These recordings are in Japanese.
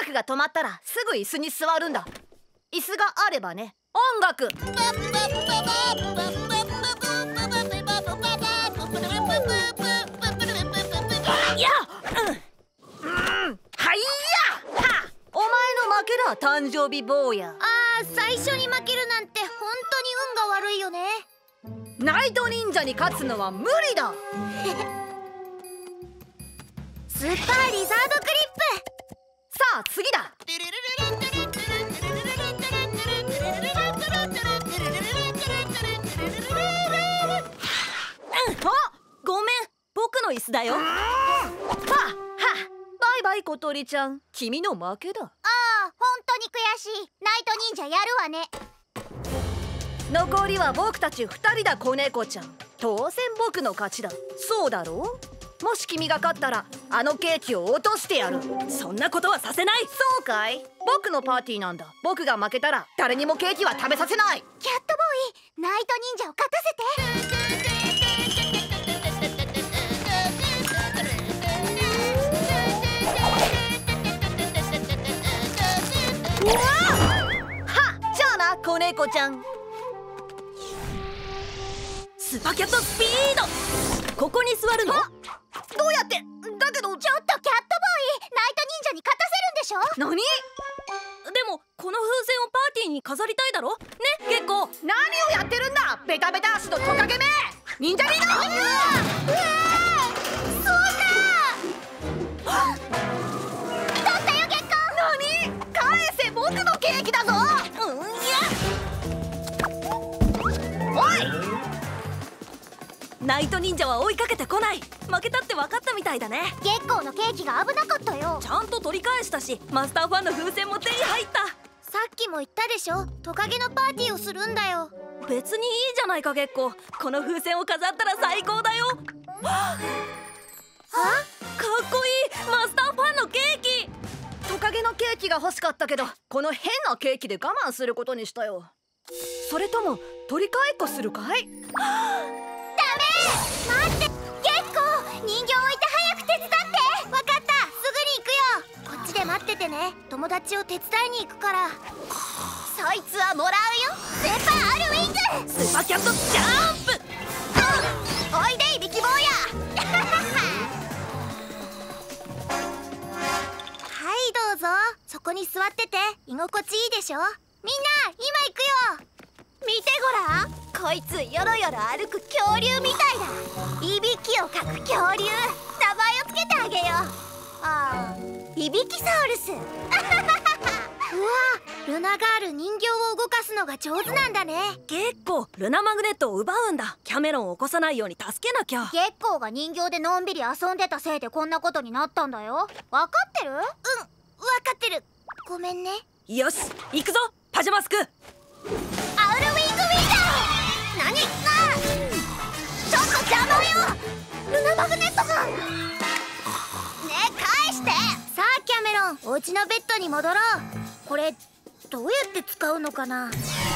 楽が止まったらすぐ椅子に座るんだ。椅子があればね。音楽。いや、はいやは。お前の負けだ、誕生日坊や。 最初に負けるなんて本当に運が悪いよね。 ナイト忍者に勝つのは無理だ。 スーパーリザードクリップ。 さあ次だ。ごめん、僕の椅子だよ。はバイバイ小鳥ちゃん、君の負けだ。 本当に悔しい。ナイト忍者やるわね。 残りは僕たち2人だ、子猫ちゃん。当然僕の勝ちだ。そうだろう。もし君が勝ったらあのケーキを落としてやる。そんなことはさせない。そうかい。僕のパーティーなんだ。僕が負けたら誰にもケーキは食べさせない。 キャットボーイ、ナイト忍者を勝たせて。 じゃあな、子猫ちゃん。スパキャットスピード。ここに座るの？どうやって？だけど。 ちょっとキャットボーイ、ナイト忍者に勝たせるんでしょ？ 何？でもこの風船をパーティーに飾りたいだろ？ね、結構。何をやってるんだ、ベタベタ足のトカゲめ。忍者リード。 そんな。取ったよ、月光。 何？返せ、僕のケーキだぞ。おい！ナイト忍者は追いかけてこない。負けたって分かったみたいだね。 月光のケーキが危なかったよ。 ちゃんと取り返したし、マスターファンの風船も手に入った。 さっきも言ったでしょ、トカゲのパーティーをするんだよ。 別にいいじゃないか月光。この風船を飾ったら最高だよ。かっこいい、マスターファンのケーキ。トカゲのケーキが欲しかったけど、この変なケーキで我慢することにしたよ。それとも取り替えっこするかい？ ダメ！待って、月光、人形置いて早く手伝って。わかった、すぐに行くよ。こっちで待っててね。友達を手伝いに行くから。そいつはもらうよ。スーパーアルウィング。 スーパーキャットジャンプ。 おいで、いびき坊や。はい、どうぞ。そこに座ってて。居心地いいでしょ。みんな、今行くよ。見てごらん、こいつよろよろ歩く恐竜みたいだ。いびきをかく恐竜。名前をつけてあげよう。いびきサウルス。うわ、ルナガール、人形を動かすのが上手なんだね。 結構ルナマグネットを奪うんだ。キャメロンを起こさないように助けなきゃ。 月光が人形でのんびり遊んでたせいでこんなことになったんだよ。わかってる？うん、わかってる。ごめんね。 よし、行くぞ、パジャマスク。 アウルウィングウィンダー。何？ちょっと邪魔よ。ルナマグネットが。ねえ、返して。さあキャメロン、お家のベッドに戻ろう。これどうやって使うのかな。うわ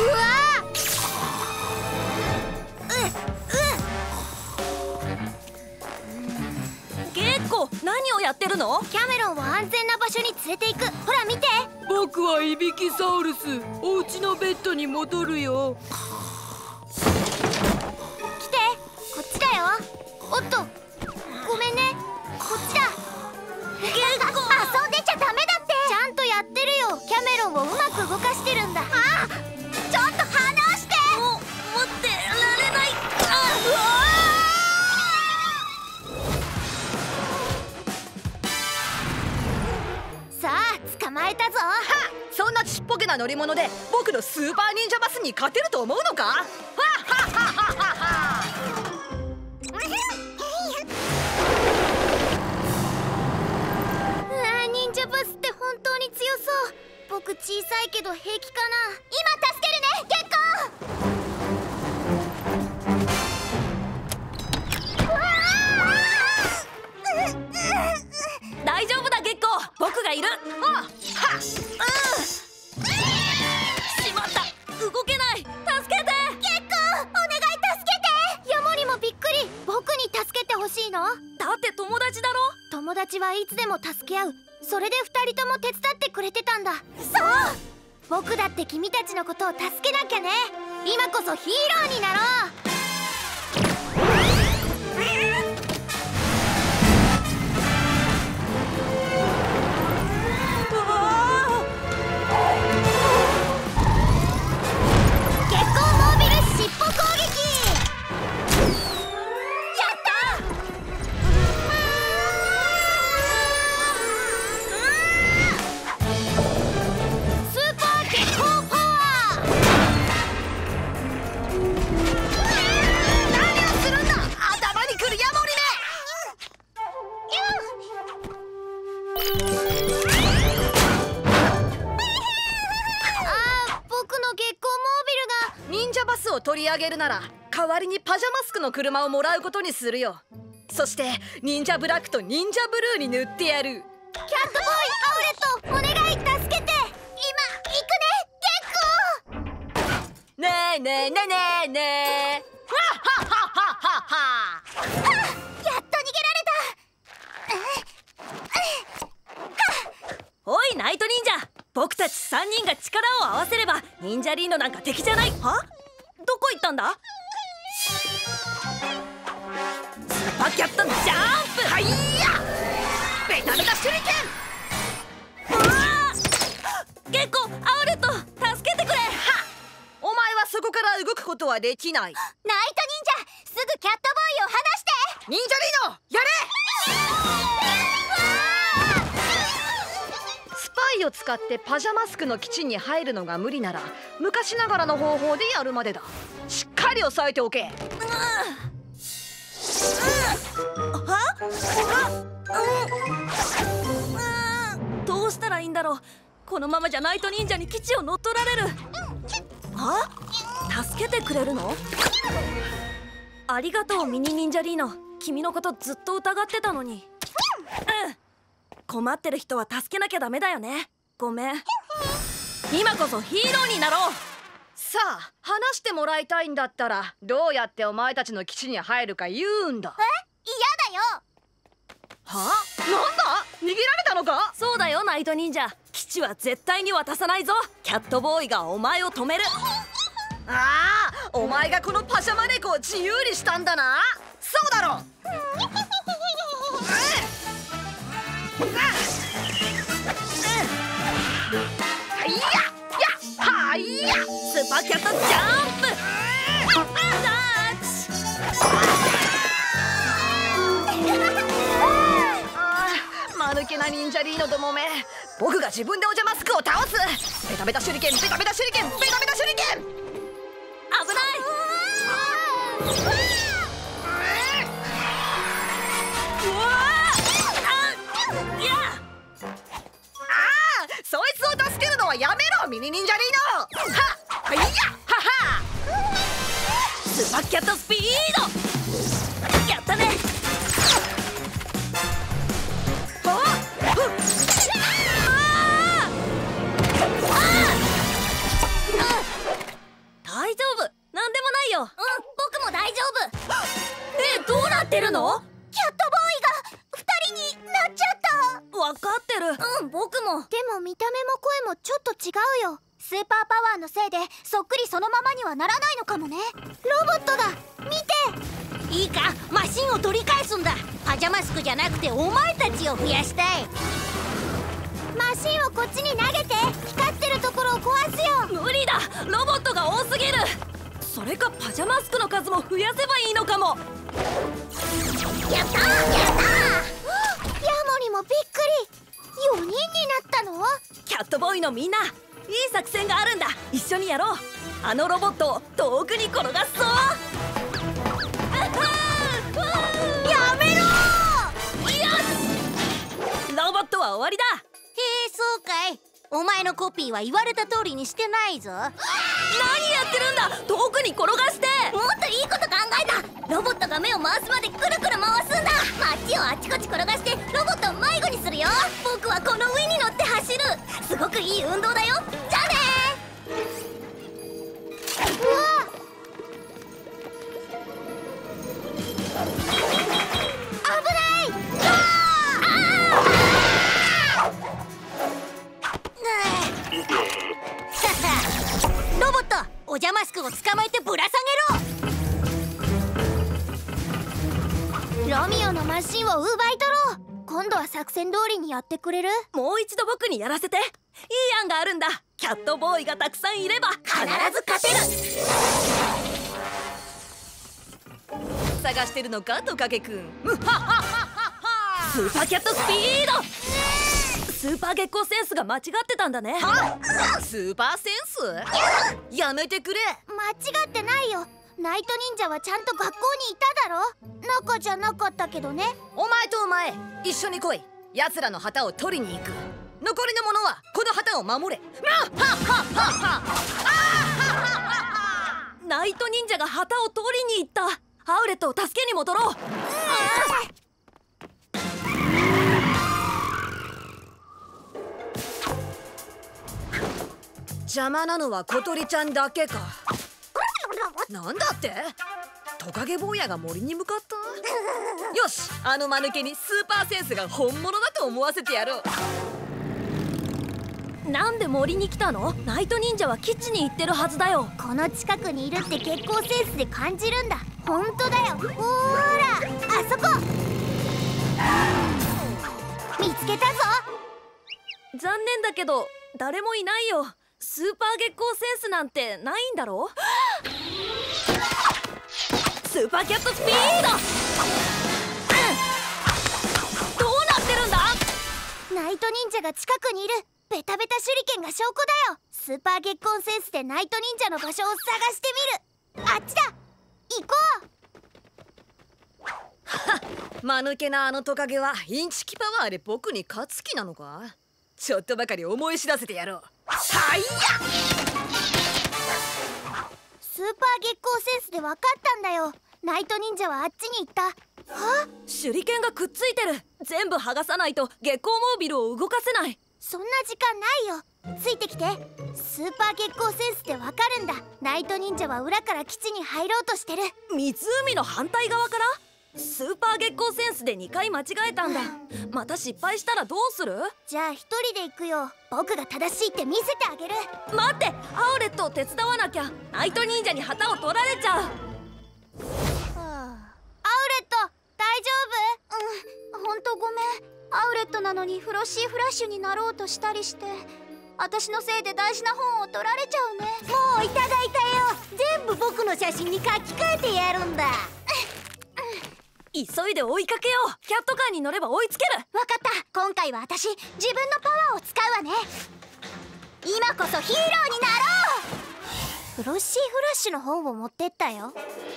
結構何をやってるの？ キャメロンを安全な場所に連れて行く。ほら見て。 僕はいびきサウルス。お家のベッドに戻るよ。 来て、こっちだよ。おっと、ごめんね。こっちだ。結構遊んでちゃダメだって。ちゃんとやってるよ。キャメロンをうまく動かしてるんだ。ちょっと離して。 持ってられない。 うわー。さあ捕まえたぞ。 そんなちっぽけな乗り物で僕のスーパー忍者バスに勝てると思うのか？はっはっはっはっは。 忍者バスって本当に強そう。僕小さいけど平気かな。今助けるね、月光。 大丈夫だ月光、僕がいる。はっ、しまった、動けない。助けて月光、お願い助けて。山にもびっくり。僕に助けてほしいの？ だって友達だろ。 友達はいつでも助け合うそれで2人とも手伝ってくれてたんだ。そう、僕だって君たちのことを助けなきゃね。今こそヒーローになろう。 取り上げるなら代わりにパジャマスクの車をもらうことにするよ。そして忍者ブラックと忍者ブルーに塗ってやる。 キャットボーイ、アウレット、お願い、助けて。今行くね、ゲッコー。 ねえねえねえねえねえ。はっはっはっはっはっは。 やっと逃げられた。おいナイト忍者、僕たち3人が力を合わせれば忍者リーノなんか敵じゃない。は？どこ行ったんだ？スパキャットジャンプ。はいや、ベタベタ手裏剣。ゲッコ、アウレット、助けてくれ。はっ、お前はそこから動くことはできない。 ナイト忍者、すぐキャットボーイを離して。 忍者リーノ、やれ。スパイを使ってパジャマスクの基地に入るのが無理なら昔ながらの方法でやるまでだ。しっかり押さえておけ。どうしたらいいんだろう。このままじゃナイト忍者に基地を乗っ取られる。助けてくれるの？ありがとうミニ忍者リーノ、君のことずっと疑ってたのに。困ってる人は助けなきゃダメだよね。ごめん。今こそヒーローになろう。さあ、話してもらいたいんだったらどうやってお前たちの基地に入るか言うんだ。 嫌だよ。 は？なんだ？逃げられたのか？そうだよナイト忍者、基地は絶対に渡さないぞ。キャットボーイがお前を止める。ああ、お前がこのパジャマ猫を自由にしたんだな。そうだろ。はいや、はいや、スパキャットジャンプ。間抜けな忍者リーノどもめ、僕が自分でお邪魔スクを倒す。ベタベタ手裏剣、ベタベタ手裏剣、ベタベタ手裏剣。危ない。そいつを助けるのはやめろミニ忍者リーノ。はいや、はは。スパキャットスピード。やったね。大丈夫、なんでもないよ。 僕も大丈夫。 どうなってるの？ キャットボーイが2人になっちゃった。 わかってる。 僕も。でも見た目も声もちょっと違うよ。スーパーパワーのせいでそっくりそのままにはならないのかもね。ロボットだ、見て。いいか、マシンを取り返すんだ。パジャマスクじゃなくてお前たちを増やしたい。マシンをこっちに投げて、光ってるところを壊すよ。 無理だ、ロボットが多すぎる。それかパジャマスクの数も増やせばいいのかも。 やったー、ヤモリもびっくり。4人になったの？ キャットボーイのみんな、いい作戦があるんだ。一緒にやろう。あのロボットを遠くに転がすぞ。 やめろー。 よし、ロボットは終わりだ。 そうかい。お前のコピーは言われた通りにしてないぞ。 何やってるんだ。遠くに転がして。 もっといいこと考えた。ロボットが目を回すまでくるくる回すんだ。街をあちこち転がしてロボットを迷子にするよ。僕はこの上に乗って走る。すごくいい運動だよ。じゃあねー。うわっ、危ない。 マスクを捕まえてぶら下げろ。ロミオのマシンを奪い取ろう。今度は作戦通りにやってくれる？ もう一度僕にやらせて。いい案があるんだ。キャットボーイがたくさんいれば必ず勝てる。探してるのかトカゲくん。スーパーキャットスピード。スーパー月光センスが間違ってたんだね。スーパーセンス？やめてくれ。 間違ってないよ。ナイト忍者はちゃんと学校にいただろ。中じゃなかったけどね。 お前とお前一緒に来い。奴らの旗を取りに行く。残りの者はこの旗を守れ。ナイト忍者が旗を取りに行った。アウレットを助けに戻ろう。邪魔なのは小鳥ちゃんだけか。なんだって？トカゲ坊やが森に向かった？よし、あの間抜けにスーパーセンスが本物だと思わせてやろう。なんで森に来たの？ナイト忍者は基地に行ってるはずだよ。 この近くにいるって月光センスで感じるんだ。本当だよ。ほーら、あそこ見つけたぞ。 残念だけど誰もいないよ。スーパー月光センスなんてないんだろう。スーパーキャットスピード。どうなってるんだ？ ナイト忍者が近くにいる。ベタベタ手裏剣が証拠だよ。スーパー月光センスでナイト忍者の場所を探してみる。あっちだ、行こう。間抜けなあのトカゲはインチキパワーで僕に勝つ気なのか？ちょっとばかり思い知らせてやろう。はいや！ スーパー月光センスで分かったんだよ。ナイト忍者はあっちに行った。は？ 手裏剣がくっついてる。全部剥がさないと月光モービルを動かせない。 そんな時間ないよ。ついてきて。スーパー月光センスで分かるんだ。ナイト忍者は裏から基地に入ろうとしてる。 湖の反対側から？スーパー月光センスで2回間違えたんだ。また失敗したらどうする？ じゃあ一人で行くよ。僕が正しいって見せてあげる。 待って、アウレットを手伝わなきゃ。ナイト忍者に旗を取られちゃう。 アウレット大丈夫？ほんとごめん。アウレットなのにフロッシーフラッシュになろうとしたりして、私のせいで大事な本を取られちゃうね。もういただいたよ。全部僕の写真に書き換えてやるんだ。 急いで追いかけよう。キャットカーに乗れば追いつける。 わかった。今回は私自分のパワーを使うわね。今こそヒーローになろう。フロッシーフラッシュの本を持ってったよ。アウル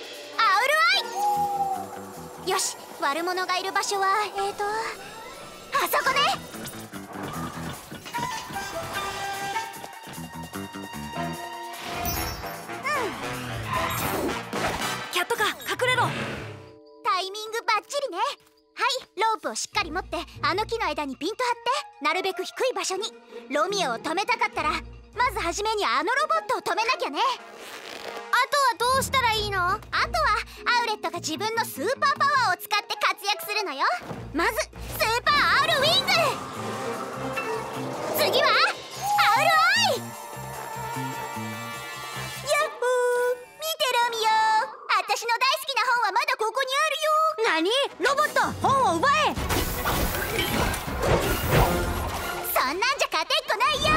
アイ。よし、悪者がいる場所はあそこね。 キャットカー隠れろ。 タイミングバッチリね。はい、ロープをしっかり持ってあの木の枝にピンと張って、なるべく低い場所に。ロミオを止めたかったらまずはじめにあのロボットを止めなきゃね。あとはどうしたらいいの？あとはアウレットが自分のスーパーパワーを使って活躍するのよ。まずスーパーアウルウィング。次はアウルアイ。やっほー。見てロミオ、私の大好きな本はまだここにあるよ。何？ロボット、本を奪え。そんなんじゃ勝てっこないよ。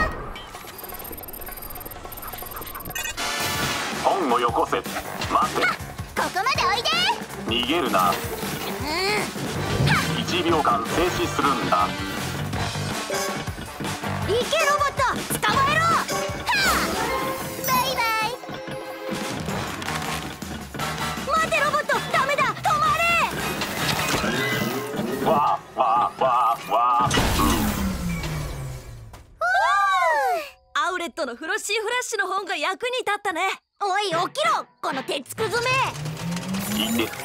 本をよこせ。待て。 ここまでおいで。 逃げるな。1秒間静止するんだ。 行けロボット、捕まえろ。バイバイ。待てロボット、ダメだ、止まれ。 わーわーわーわー。 アウレットのフロッシーフラッシュの本が役に立ったね。 おい起きろ、この鉄くずめ。 いて。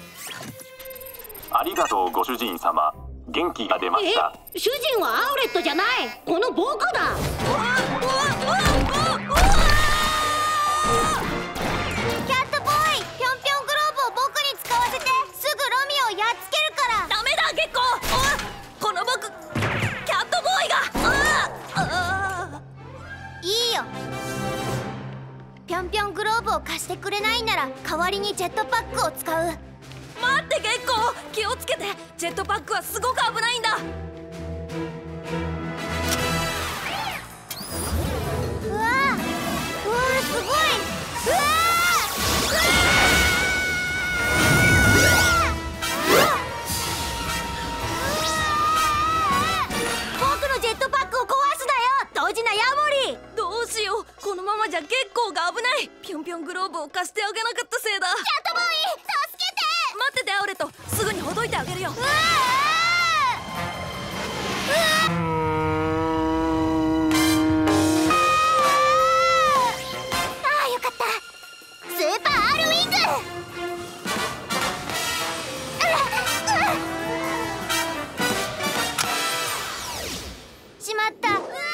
ありがとうご主人様。元気が出ました。 主人はアウレットじゃない、この僕だ。キャットボーイ、ぴょんぴょんグローブを僕に使わせて、すぐロミオをやっつけるから。 ダメだ月光。この僕キャットボーイが。 いいよ。ぴょんぴょんグロー貸してくれないなら代わりにジェットパックを使う。 待って月光、気をつけて。ジェットパックはすごく危ないんだ。 うわーすごい。うわ僕のジェットパックを壊すなよ、ドジなヤモリ。 どうしよう、このままじゃ月光が危ない。ぴょんぴょんグローブを貸してあげなかったせいだ。 キャットボーイ助けて。 待っててアウレット、すぐにほどいてあげるよ。 スーパー R ウィング。しまった。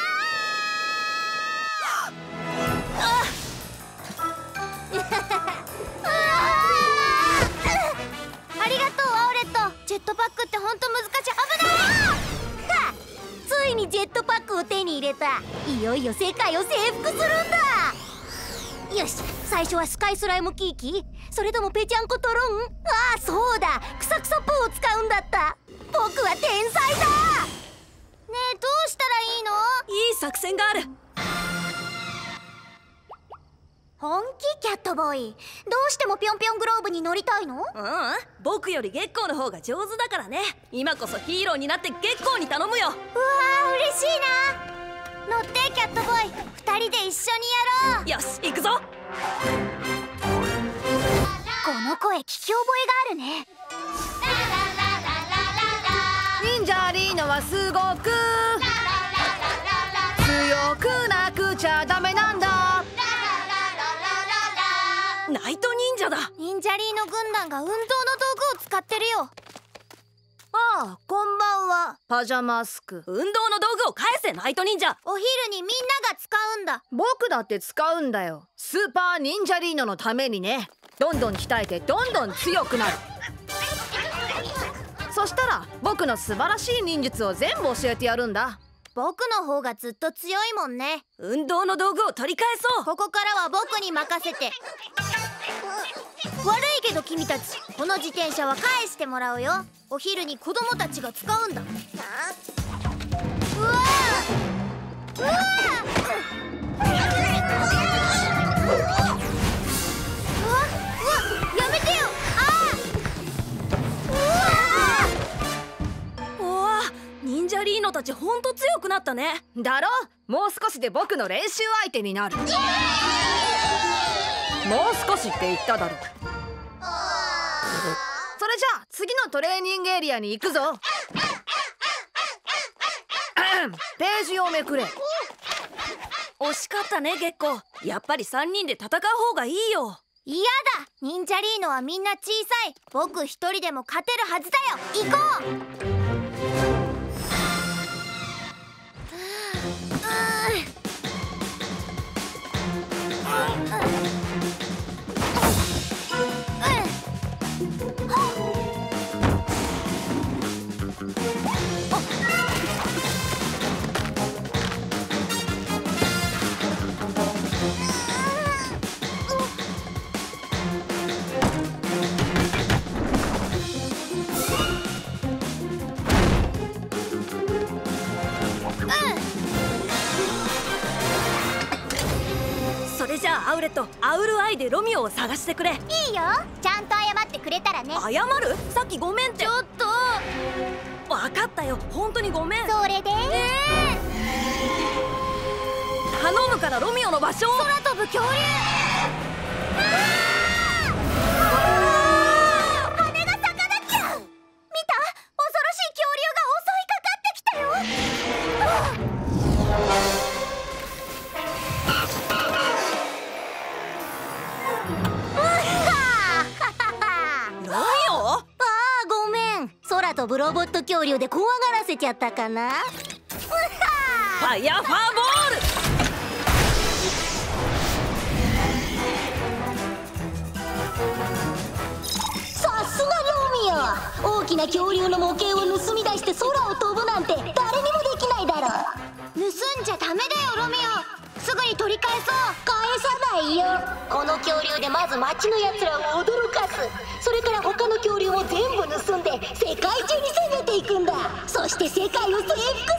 ありがとうアウレット。ジェットパックってほんと難しい。危ない。ついにジェットパックを手に入れた。いよいよ世界を征服するんだ。よし、最初はスカイスライムキーキ、それともペチャンコトロン。ああそうだ、クサクサプーを使うんだった。僕は天才だ。ねえ、どうしたらいいの？ いい作戦がある。 本気キャットボーイ。どうしてもぴょんぴょんグローブに乗りたいの？ 僕より月光の方が上手だからね。今こそヒーローになって月光に頼むよ。 うわー嬉しいな。乗ってキャットボーイ、2人で一緒にやろう。 よし行くぞ。 この声聞き覚えがあるね。 忍者リーノはすごく強くなくちゃダメなんだ。ナイト忍者だ。 忍者リーノ軍団が運動の道具を使ってるよ。 ああ、こんばんは。パジャマスク。運動の道具を返せ、ナイト忍者。 お昼にみんなが使うんだ。 僕だって使うんだよ。スーパー忍者リーノのためにね。どんどん鍛えてどんどん強くなる。そしたら僕の素晴らしい忍術を全部教えてやるんだ。 僕の方がずっと強いもんね。 運動の道具を取り返そう。 ここからは僕に任せて。悪いけど君たち、この自転車は返してもらうよ。お昼に子供たちが使うんだ。うわー、うわー、やめてよ。 忍者リーノたちほんと強くなったね。だろ？もう少しで僕の練習相手になる。もう少しって言っただろ。それじゃあ次のトレーニングエリアに行くぞ。ページをめくれ。惜しかったね月光。やっぱり3人で戦う方がいいよ。 嫌だ。忍者リーノはみんな小さい。僕一人でも勝てるはずだよ。行こう。 それじゃあアウレット、アウルアイでロミオを探してくれ。いいよ、ちゃんと謝ってくれたらね。 謝る？さっきごめんって。ちょっと分かったよ、本当にごめん。 それで頼むからロミオの場所を。 空飛ぶ恐竜。羽が咲かなきゃ。見た？恐ろしい恐竜が襲いかかってきたよ。ごめん、空飛ぶロボット恐竜で怖がらせちゃったかな。ファイヤーファーボール。 さすがロミオ。大きな恐竜の模型を盗み出して空を飛ぶなんて誰にもできないだろう。盗んじゃダメだよロミオ。すぐに取り返そう。返さないいよ。この恐竜でまず町のやつらを驚かす。それから他の恐竜を全部盗んで世界中に攻めていくんだ。そして世界を征服する。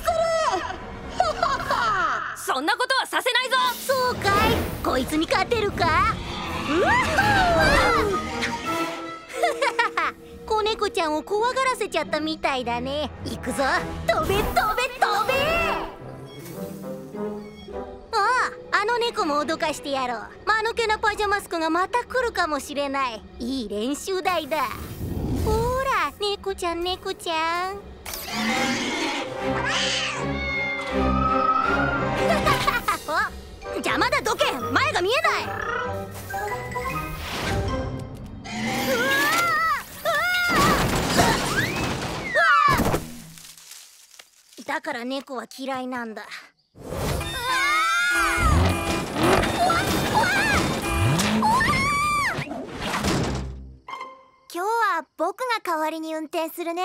そんなことはさせないぞ。 そうかい。こいつに勝てるか。うわっ子猫ちゃんを怖がらせちゃったみたいだね。行くぞ。飛べ飛べ飛べ。あの猫も脅かしてやろう。間抜けなパジャマスクがまた来るかもしれない。いい練習台だ。ほら猫ちゃん猫ちゃん邪魔だ、どけ。前が見えない。だから猫は嫌いなんだ。今日は僕が代わりに運転するね。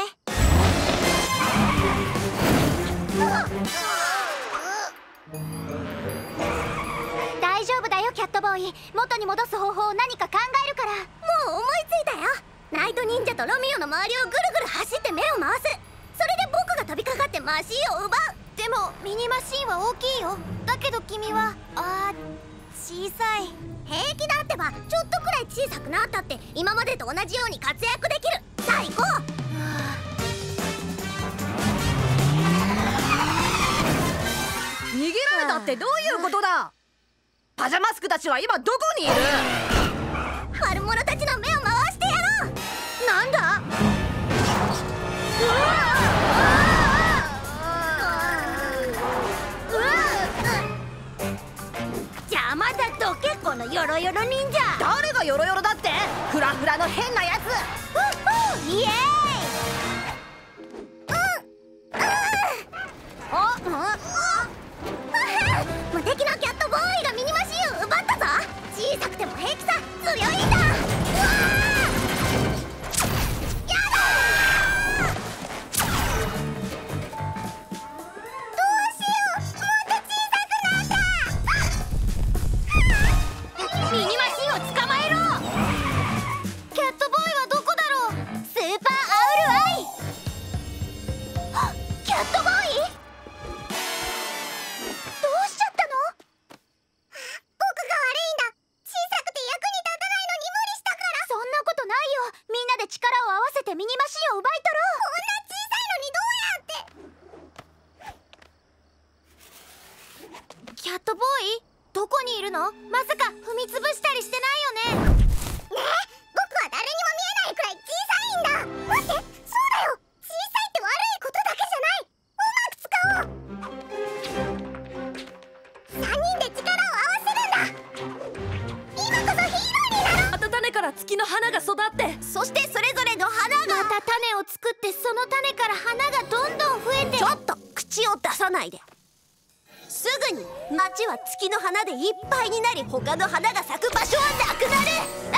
大丈夫だよキャットボーイ。元に戻す方法を何か考えるから。もう思いついたよ。ナイト忍者とロミオの周りをぐるぐる走って目を回す。それで僕が飛びかかってマシンを奪う。でもミニマシンは大きいよ。だけど君は小さい。平気だってば。ちょっとくらい小さくなったって今までと同じように活躍できる。さあ行こう。 逃げられたってどういうことだ。パジャマスクたちは今どこにいる。 悪者たちの目を回してやろう。なんだ。邪魔だ、どけ。このヨロヨロ忍者。 誰がヨロヨロだって。フラフラの変なやつ。 イエーイ。無敵のキャットボーイがミニマシンを奪ったぞ。小さくても平気さ。強いんだ。やだ。どうしよう。もっと小さくなった。ミニマシンを捕まえろ。キャットボーイはどこだろう。スーパーアウルアイ。キャットボーイ、どうしちゃったの。僕が悪いんだ。小さくて役に立たないのに無理したから。そんなことないよ。みんなで力を合わせてミニマシンを奪い取ろう。こんな小さいのにどうやって。キャットボーイ、どこにいるの。まさか踏みつぶしたりしてないよね。ねえ、僕は誰にも見えないくらい小さいんだ。待って、そうだよ。小さいって悪いことだけじゃない。うまく使おう。3人で力を合わせるんだ。今こそヒーローになろう。 また種から月の花が育って、 そしてそれぞれの花がまた種を作って、その種から花がどんどん増えて。ちょっと口を出さないで。すぐに町は月の花でいっぱいになり、他の花が咲く場所はなくなる。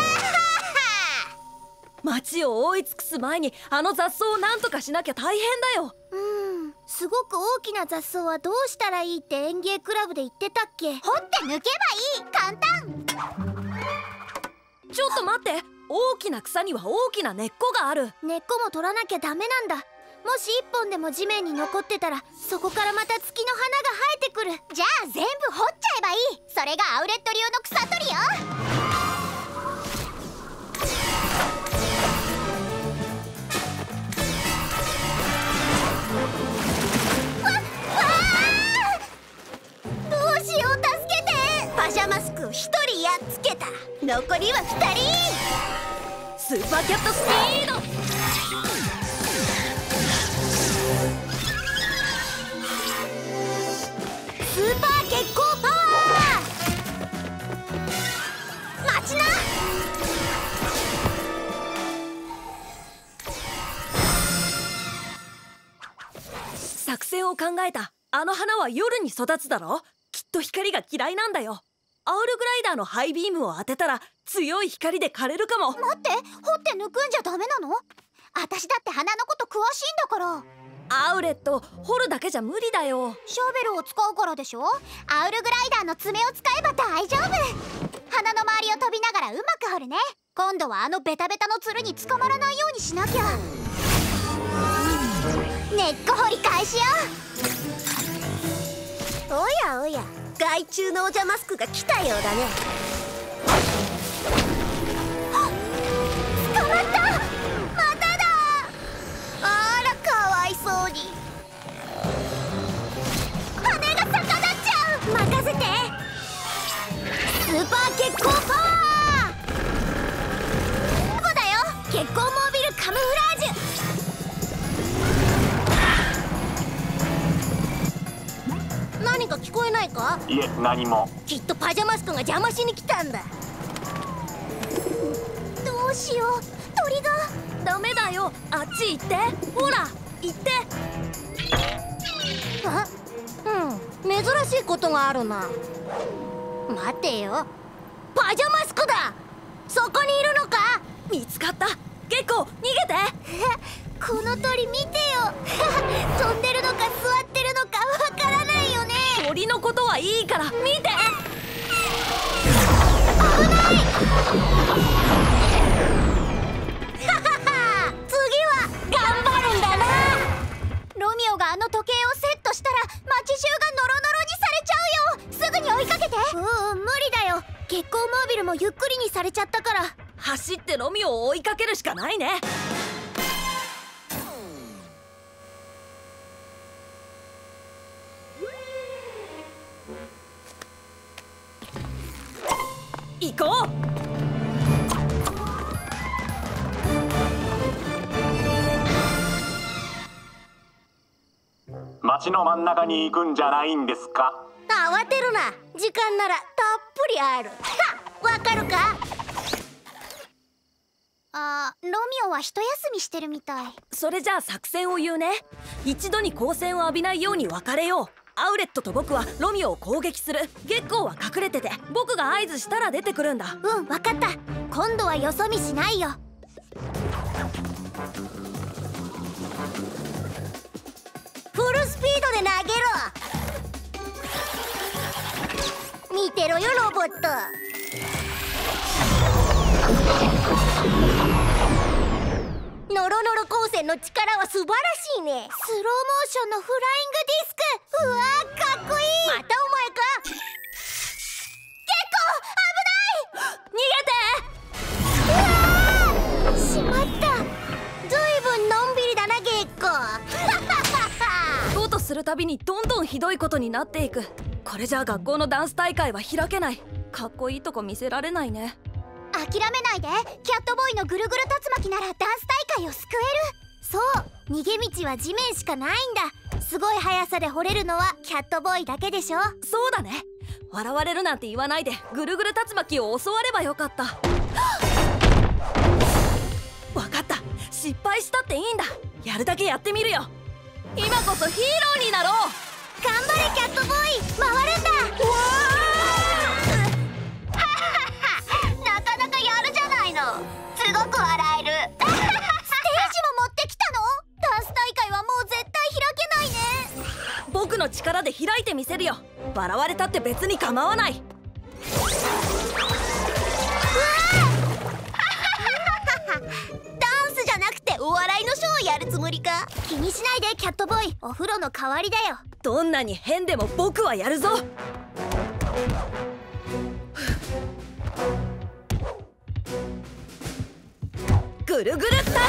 町を覆い尽くす前にあの雑草をなんとかしなきゃ大変だよ。 すごく大きな雑草はどうしたらいいって園芸クラブで言ってたっけ。掘って抜けばいい。簡単。 ちょっと待って。大きな草には大きな根っこがある。 根っこも取らなきゃダメなんだ。もし一本でも地面に残ってたら、そこからまた月の花が生えてくる。じゃあ全部掘っちゃえばいい。それがアウレット流の草取りよ。どうしよう、助けて。パジャマスクを1人やっつけた。残りは2人。 スーパーキャットスピード。 スーパー月光パワー。待ちな。 作戦を考えた。あの花は夜に育つだろ。きっと光が嫌いなんだよ。アウルグライダーのハイビームを当てたら強い光で枯れるかも。 待って、掘って抜くんじゃダメなの。私だって花のこと詳しいんだから。 アウレット、掘るだけじゃ無理だよ。 ショベルを使うからでしょ。アウルグライダーの爪を使えば大丈夫。 鼻の周りを飛びながらうまく掘るね。今度はあのベタベタのつるに捕まらないようにしなきゃ。根っこ掘り開始よ。 おやおや、害虫のお邪魔スクが来たようだね。 捕まった。まただ。あら、かわいそうに。羽が逆立っちゃう。任せて。スーパー血行パワー。そうだよ、血行モービルカムフラージュ。何か聞こえないか？ いえ、何も。 きっとパジャマスクが邪魔しに来たんだ。 どうしよう、鳥が。 ダメだよ、あっち行って。ほら行って。 あ、珍しいことがあるな。待てよ、パジャマスクだ。そこにいるのか？ 見つかった。結構逃げて。 この鳥見てよ。飛んでるのか座ってるのかわからないよね。 鳥のことはいいから見て。 危ない。 次は頑張るんだな。 ロミオがあの時計をセットしたら街中がノロノロにされちゃうよ。すぐに追いかけて。無理だよ。血行モービルもゆっくりにされちゃったから。 走ってロミオを追いかけるしかないね。行こう。 街の真ん中に行くんじゃないんですか？ 慌てるな。時間ならたっぷりある。わかるか？ ロミオは一休みしてるみたい。 それじゃあ作戦を言うね。一度に光線を浴びないように分かれよう。アウレットと僕はロミオを攻撃する。月光は隠れてて、僕が合図したら出てくるんだ。 わかった。今度はよそ見しないよ。 フルスピードで投げろ。見てろよ、ロボット。ノロノロ光線の力は素晴らしいね。 スローモーションのフライングディスク。うわー、かっこいい。 またお前か。 逃げて。 しまった。 ずいぶんのんびりだな、月光。 行こうとするたびにどんどんひどいことになっていく。これじゃあ学校のダンス大会は開けない。かっこいいとこ見せられないね。 諦めないで。キャットボーイのぐるぐる竜巻ならダンス大会を救える。そう、逃げ道は地面しかないんだ。すごい速さで掘れるのはキャットボーイだけでしょ。 そうだね。笑われるなんて言わないでぐるぐる竜巻を教わればよかった。わかった。失敗したっていいんだ。やるだけやってみるよ。今こそヒーローになろう。 頑張れキャットボーイ、回るんだ。なかなかやるじゃないの。すごく笑える。ステージも持ってきたの？ダンス大会はもう絶対開けないね。 僕の力で開いてみせるよ。笑われたって別に構わない。 ダンスじゃなくてお笑いのショーをやるつもりか？ 気にしないでキャットボーイ、お風呂の代わりだよ。 どんなに変でも僕はやるぞ。ぐるぐる竜巻。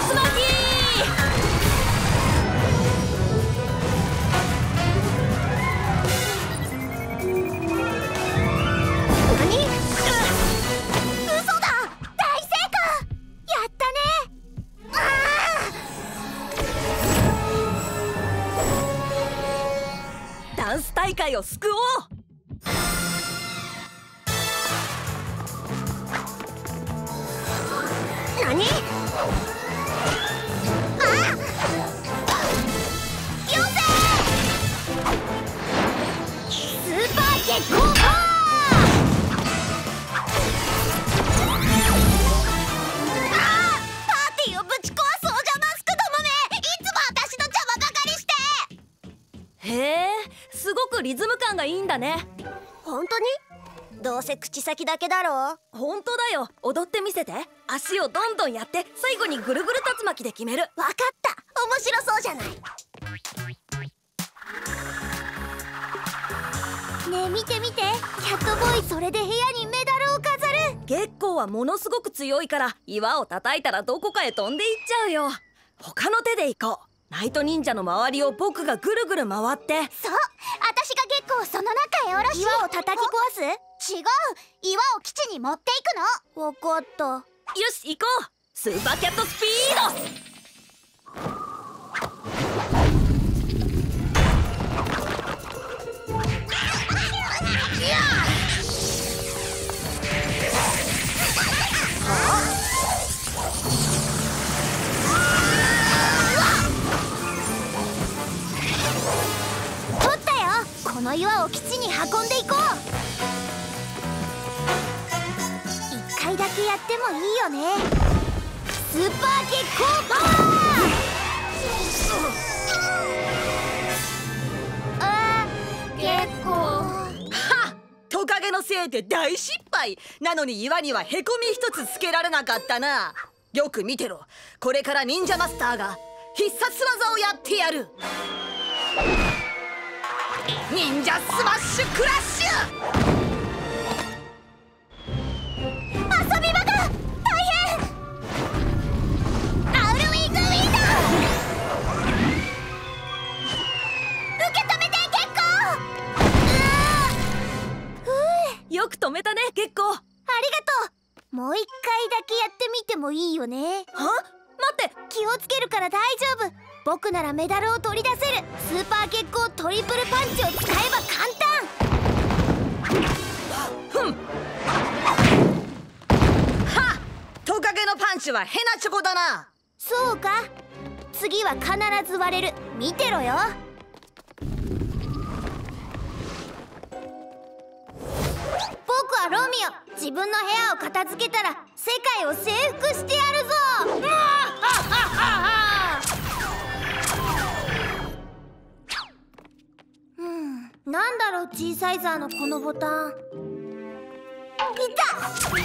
ダンス大会を救おう。 何？ よせ！スーパー月光パワー！ パーティーをぶち壊すお邪魔スクどもめ！いつも私の邪魔ばかりして！ へえ、すごくリズム感がいいんだね。 本当に？ どうせ口先だけだろ。 本当だよ。踊ってみせて。足をどんどんやって最後にぐるぐる竜巻で決める。 わかった、面白そうじゃない。ねえ見て見て、キャットボーイそれで部屋にメダルを飾る。 月光はものすごく強いから岩を叩いたらどこかへ飛んでいっちゃうよ。他の手で行こう。ナイト忍者の周りを僕がぐるぐる回って。 そう、私が月光をその中へ下ろし、岩を叩き壊す。違う、岩を基地に持っていくの。わかった。 よし行こう。スーパーキャットスピード。 取ったよ。この岩を基地に運んでいこう。一回だけやってもいいよね。スーパー月光パワー。月光。 はっ、トカゲのせいで大失敗なのに岩にはへこみ一つつけられなかったな。よく見てろ。これから忍者マスターが必殺技をやってやる。忍者スマッシュクラッシュ。 遊び場が大変。ラウルウィングウィンダー。受け止めて結構。 よく止めたね月光。 ありがとう。もう一回だけやってみてもいいよね。 は？待って。 気をつけるから大丈夫。僕ならメダルを取り出せる。スーパー月光トリプルパンチを使えば簡単。 ふん。はっ、トカゲのパンチはヘナチョコだな。 そうか。次は必ず割れる。見てろよ。僕はロミオ。自分の部屋を片付けたら世界を征服してやるぞ。なんだろう、小さいザーのこのボタン。いた。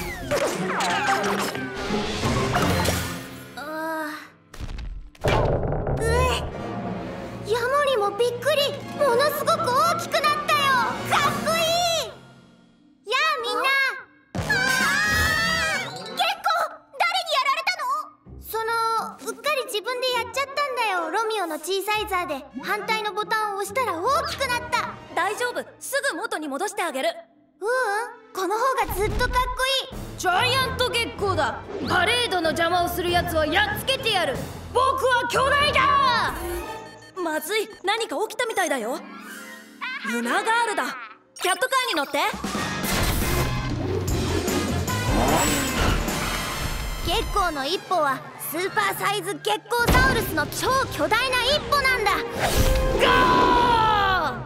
ヤモリもびっくり。ものすごく大きくなったよ。かっこいい。やあみんな。結構誰にやられたの？うっかり自分でやっちゃったんだよ。ロミオの小さいザーで反対のボタンを押したら大きくなった。 大丈夫、すぐ元に戻してあげる。 この方がずっとかっこいい。 ジャイアント月光だ。パレードの邪魔をするやつはやっつけてやる。僕は巨大だ。まずい、何か起きたみたいだよ。ルナガールだ。キャットカーに乗って。 月光の一歩はスーパーサイズ月光サウルスの超巨大な一歩なんだ。 ゴー！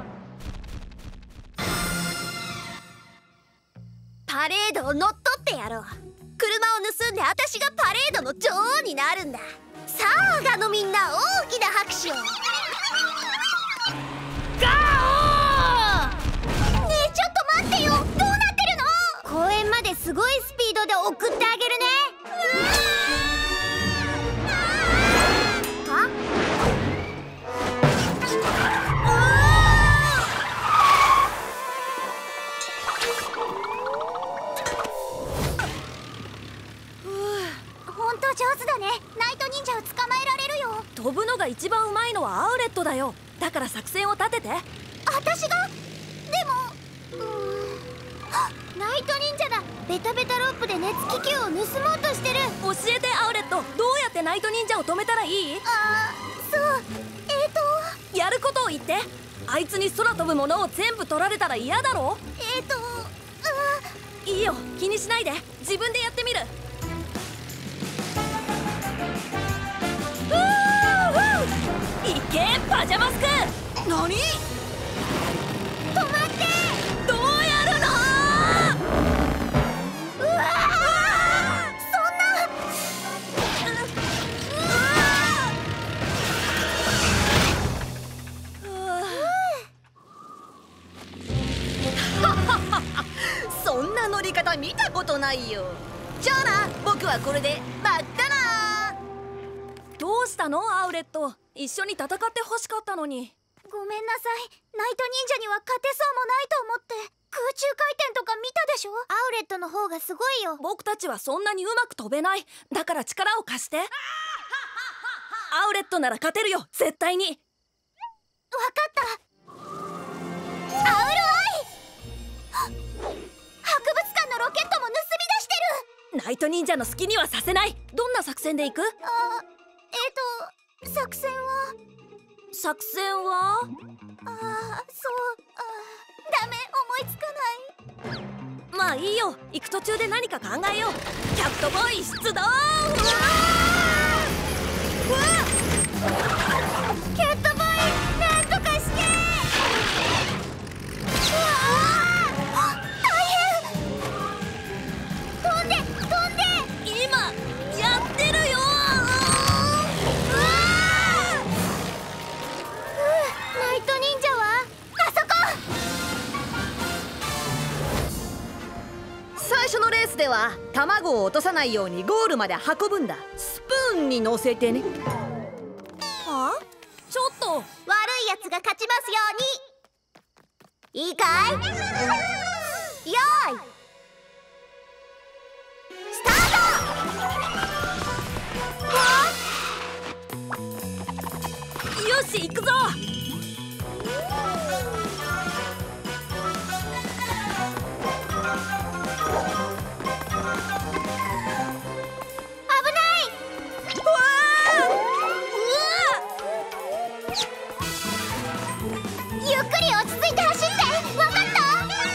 パレードを乗っ取ってやろう。車を盗んで私がパレードの女王になるんだ。さあガのみんな、大きな拍手を。 ガオー！ ねえちょっと待ってよ。どうなってるの？公園まですごいスピードで送ってあげるね。ほんと上手だね。ナイト忍者を捕まえられるよ。 飛ぶのが一番うまいのはアウレットだよ。だから作戦を立てて。 私が？でもナイト忍者だ。ベタベタロープで熱気球を盗もうとしてる。 教えてアウレット。どうやってナイト忍者を止めたらいい？ そう、 やることを言って。あいつに空飛ぶものを全部取られたら嫌だろ。いいよ、気にしないで。自分でやってみる。いけパジャマスク。何？ 止まって。 どうやるの？ そんな。 そんな乗り方見たことないよ。じゃあな、僕はこれでまったな。 どうしたのアウレット、一緒に戦ってほしかったのに。 ごめんなさい。ナイト忍者には勝てそうもないと思って。空中回転とか見たでしょ。アウレットの方がすごいよ。 僕たちはそんなにうまく飛べない。だから力を貸して。アウレットなら勝てるよ、絶対に。 わかった。アウルアイ、博物館のロケットも盗み出してる。 ナイト忍者の好きにはさせない。どんな作戦で行く？ 作戦はダメ、思いつかない。 まあいいよ、行く途中で何か考えよう。キャットボーイ出動。 キャットボーイ、なんとかして。大変。飛んで今やってるよ。 ナイト忍者はあそこ。 最初のレースでは卵を落とさないようにゴールまで運ぶんだ。スプーンに乗せてね。 はあ？ちょっと。 悪いやつが勝ちますように。いいかい？よーいスタート。 よし、行くぞ。 ゆっくり落ち着いて走って。わかった？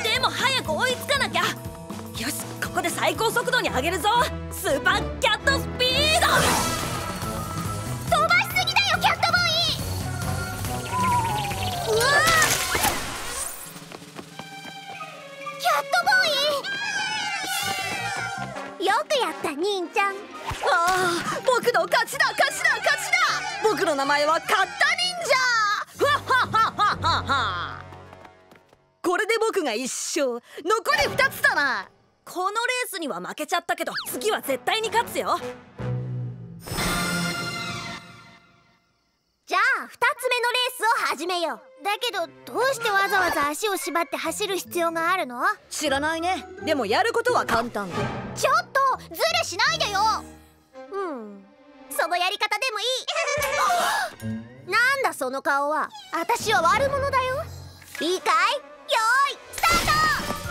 でも早く追いつかなきゃ。よし、ここで最高速度に上げるぞ。スーパーキャットスピード。 飛ばしすぎだよ、キャットボーイ。うわキャットボーイ、よくやった兄ちゃん。 ああ、僕の勝ちだ。僕の名前はカッタ忍者。わっはっはっはっはっは。これで僕が1勝、残り2つだな。 このレースには負けちゃったけど、次は絶対に勝つよ。 じゃあ2つ目のレースを始めよう。だけどどうしてわざわざ足を縛って走る必要があるの？ 知らないね。でもやることは簡単。 ちょっとズレしないでよ。そのやり方でもいい。なんだその顔は。私は悪者だよ。いいかい？よーいスタート。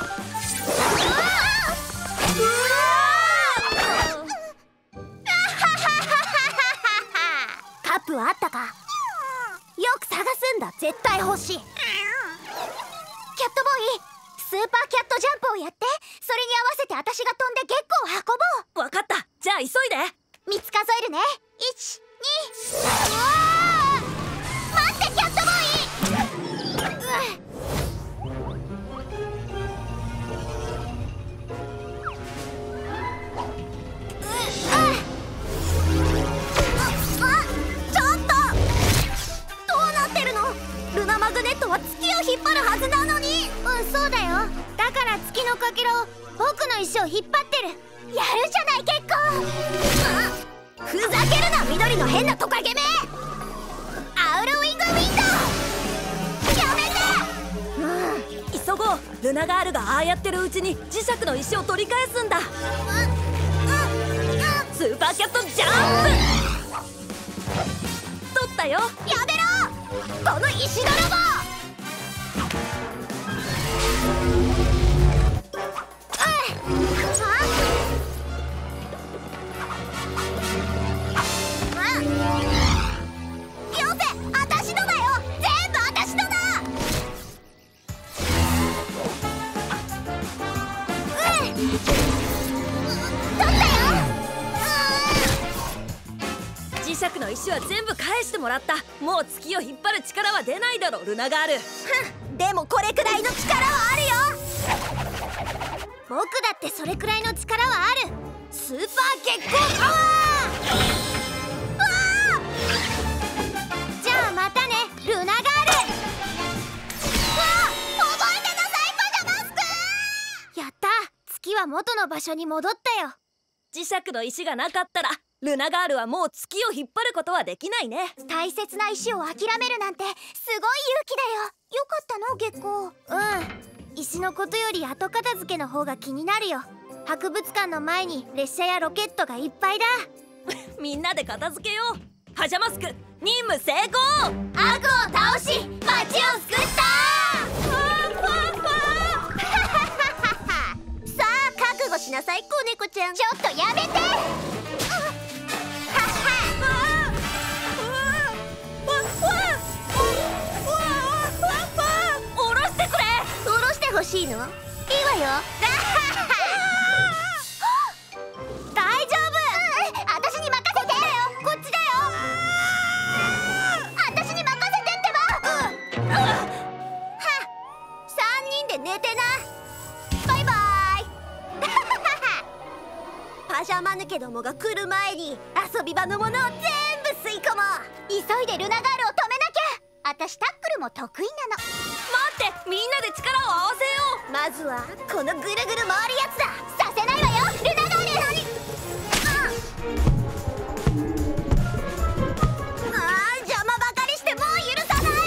カップはあったか？よく探すんだ。絶対欲しい。キャットボーイ、スーパーキャットジャンプをやって、それに合わせて私が飛んで月光を運ぼう。 わかった。じゃあ急いで。 3つ数えるね。1、2。うわー、待ってキャットボーイ。ちょっとどうなってるの？ルナマグネットは月を引っ張るはずなのに。そうだよ。だから月のかけらを僕の石を引っ張ってる。やるじゃない結構。ふざけるな、緑の変なトカゲめ。アウルウィングウィンドウ、やめて。 急ごう。ルナガールがああやってるうちに磁石の石を取り返すんだ。スーパーキャットジャンプ。取ったよ。 やめろ、この石泥棒。よせ、私のだよ。全部私のだ。取ったよ。 磁石の石は全部返してもらった。もう月を引っ張る力は出ないだろ、ルナガール。 でもこれくらいの力はあるよ。僕だってそれくらいの力はある。スーパー月光パワー。わあ、じゃあまたね、ルナガール。わあ、覚えてなさいパジャマスク。やった、月が元の場所に戻ったよ。 磁石の石がなかったらルナガールはもう月を引っ張ることはできないね。 大切な石を諦めるなんてすごい勇気だよ。よかったの月光。石のことより後片付けの方が気になるよ。博物館の前に列車やロケットがいっぱいだ。 みんなで片付けよう。パジャマスク任務成功。 悪を倒し街を救った。さあ覚悟しなさい子猫ちゃん。ちょっとやめて。 下ろしてくれ。 下ろしてほしいの？いいわよ。大丈夫。私に任せて。こっちだよ。私に任せてってば。はっ、3人で寝てな。バイバイ。パジャマ抜けどもが来る前に遊び場のものを全部吸い込もう。急いでルナガールを止めなきゃ。私タックルも得意なの。 待って、みんなで力を合わせよう。 まずはこのぐるぐる回るやつだ。させないわよルナガール。邪魔ばかりしてもう許さない。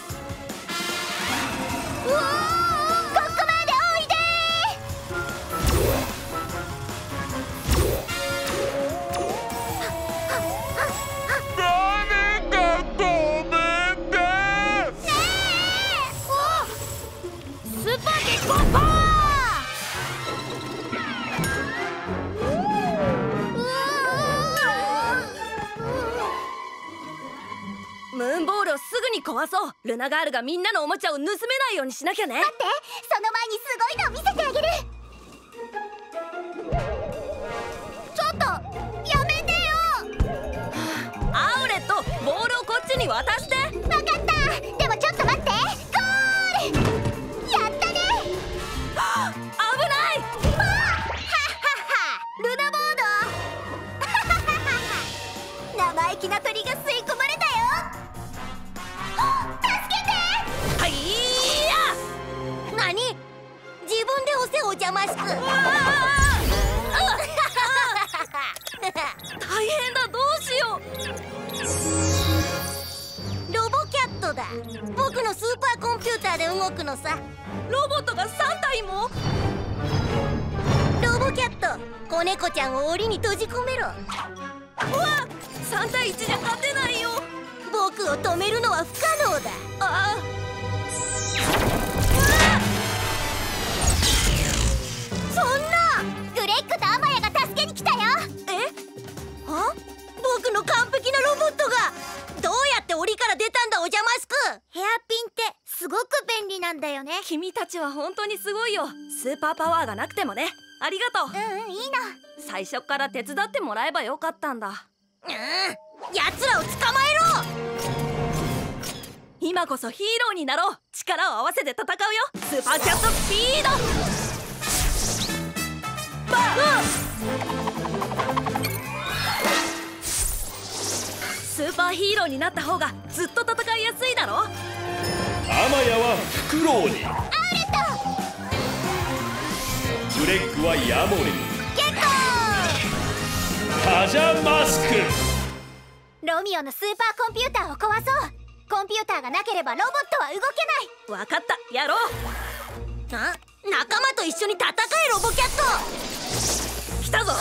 うわー、ここまでおいでスーパー激光パワー。 ムーンボールをすぐに壊そう。ルナガールがみんなのおもちゃを盗めないようにしなきゃね。 待って、その前にすごいのを見せてあげる。ちょっとやめてよ。 アウレット、ボールをこっちに渡して。 わかった。でもちょっと待って。ゴール。やったね。 危ないはっはっは。ルナボード。生意気な鳥が吸い込まれたよ。助けて。 はいや。 何？自分で押せお邪魔しく。 大変だ、どうしよロボキャットだ。僕のスーパーコンピューターで動くのさ。 う。ロボットが3体も。 ロボキャット、子猫ちゃんを檻に閉じ込めろ。 うわ、3対1じゃ勝てないよ。 僕を止めるのは不可能だ。 ああ。 そんな。グレッグとアマヤが助けに来たよ。 は？僕の完璧なロボットがどうやって檻から出たんだお邪魔スク。 ヘアピンってすごく便利なんだよね。 君たちは本当にすごいよ。スーパーパワーがなくてもね。ありがとう。 いいの。 最初から手伝ってもらえばよかったんだ。 奴らを捕まえろ。 今こそヒーローになろう。力を合わせて戦うよ。スーパーキャットスピード。バスーパーヒーローになった方がずっと戦いやすいだろ。 アマヤはフクロウに、 アウレット。 グレッグはヤモリに、 ゲッパジャマスク。 ロミオのスーパーコンピューターを壊そう。コンピューターがなければロボットは動けない。 わかった、やろう。 仲間と一緒に戦えロボキャット。 来たぞ。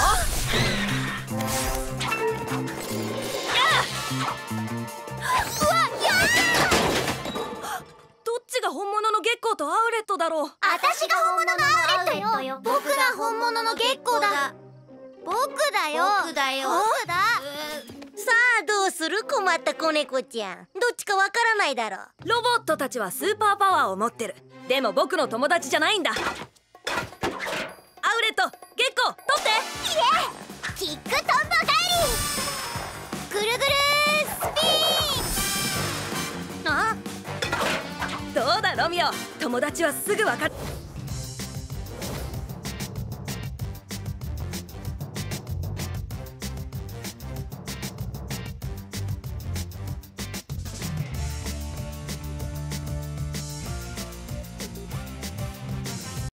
どっちが本物の月光とアウレットだろう。 私が本物のアウレットよ。僕が本物の月光だ。僕だよ。僕だ。 さあどうする？困った子猫ちゃん。どっちかわからないだろう。 ロボットたちはスーパーパワーを持ってる。でも僕の友達じゃないんだ。アウレット、月光、取って。 キックトンボ返り。ぐるぐるスピン。 どうだロミオ、友達はすぐ分かる。